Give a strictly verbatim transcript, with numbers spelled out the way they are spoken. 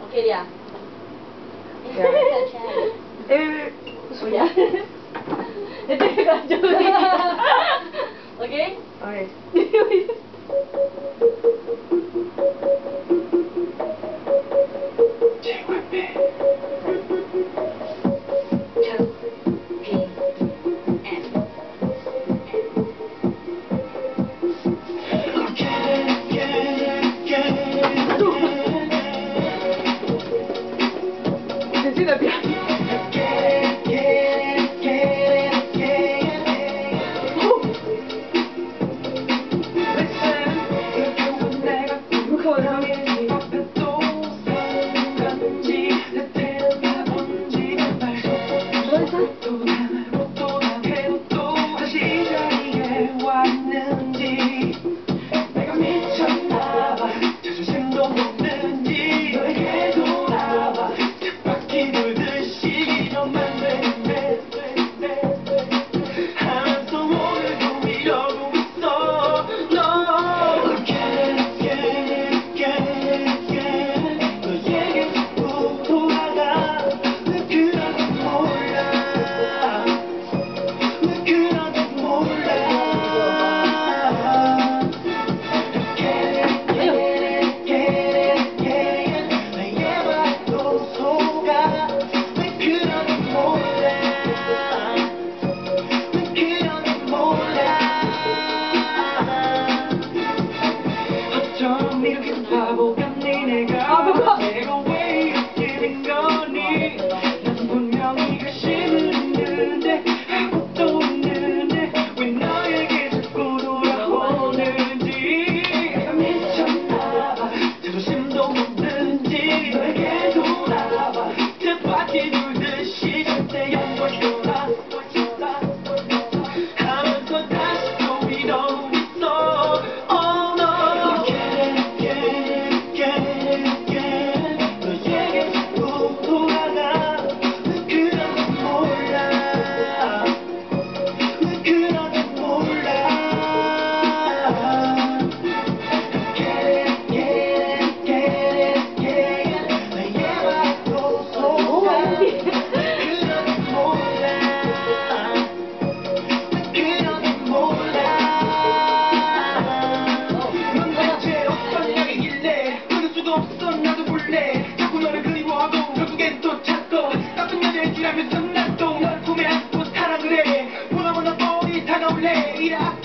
Okay, Ria. Yeah. Eh, Oh, yeah. Ito yung Julie. Okay? okay. Sino piano? 내가 왜 이렇게 된 거니? 난 분명히 관심을 있는데 아무것도 없는데 왜 너에게 자꾸 돌아오는지 내가 미쳤나봐 자존심도 없는지 너에게 돌아와 뜻밖의 돌듯이 절대 영원히 돌아 하면서 다시 또 이러고 있어 Oh no 나도 몰래 자꾸 너를 그리워하고 결국엔 또 찾고 나쁜 여자인 줄 알면서 난 또 널 품에 안고 사랑을 해 보다 보다 뻔히 다가올래 이라